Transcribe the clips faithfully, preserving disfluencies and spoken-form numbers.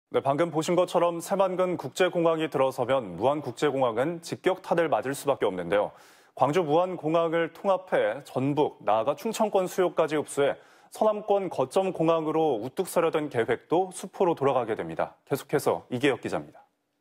네, 방금 보신 것처럼 새만금 국제공항이 들어서면 무안국제공항은 직격탄을 맞을 수밖에 없는데요. 광주 무안공항을 통합해 전북, 나아가 충청권 수요까지 흡수해 서남권 거점 공항으로 우뚝 서려던 계획도 수포로 돌아가게 됩니다. 계속해서 이계혁 기자입니다.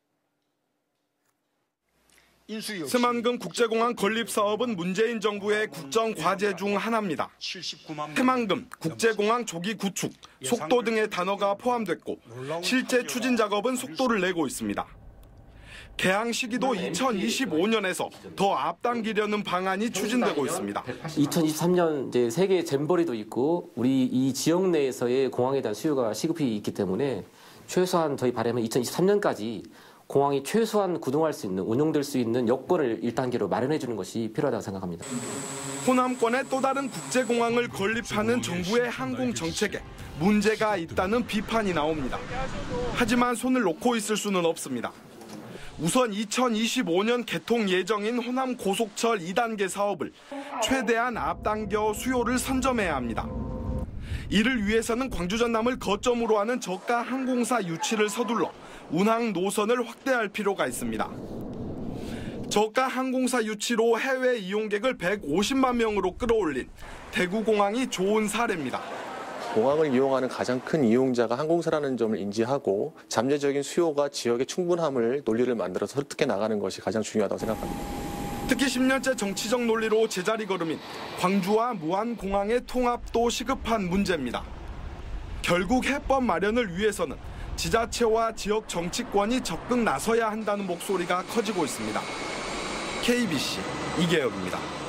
새만금 국제공항 건립 사업은 문재인 정부의 국정 과제 중 하나입니다. 새만금 국제공항 조기 구축, 속도 등의 단어가 포함됐고 실제 추진 작업은 속도를 내고 있습니다. 개항 시기도 이천이십오 년에서 더 앞당기려는 방안이 추진되고 있습니다. 이천이십삼 년 이제 세계 잼버리도 있고 우리 이 지역 내에서의 공항에 대한 수요가 시급히 있기 때문에 최소한 저희 바람은 이천이십삼 년까지 공항이 최소한 구동할 수 있는, 운용될 수 있는 여건을 일 단계로 마련해 주는 것이 필요하다고 생각합니다. 호남권에 또 다른 국제공항을 건립하는 정부의 항공 정책에 문제가 있다는 비판이 나옵니다. 하지만 손을 놓고 있을 수는 없습니다. 우선 이천이십오 년 개통 예정인 호남 고속철 이 단계 사업을 최대한 앞당겨 수요를 선점해야 합니다. 이를 위해서는 광주 전남을 거점으로 하는 저가 항공사 유치를 서둘러 운항 노선을 확대할 필요가 있습니다. 저가 항공사 유치로 해외 이용객을 백오십만 명으로 끌어올린 대구공항이 좋은 사례입니다. 공항을 이용하는 가장 큰 이용자가 항공사라는 점을 인지하고 잠재적인 수요가 지역의 충분함을 논리를 만들어서 설득해 나가는 것이 가장 중요하다고 생각합니다. 특히 십 년째 정치적 논리로 제자리 걸음인 광주와 무안공항의 통합도 시급한 문제입니다. 결국 해법 마련을 위해서는 지자체와 지역 정치권이 적극 나서야 한다는 목소리가 커지고 있습니다. 케이비씨 이계혁입니다.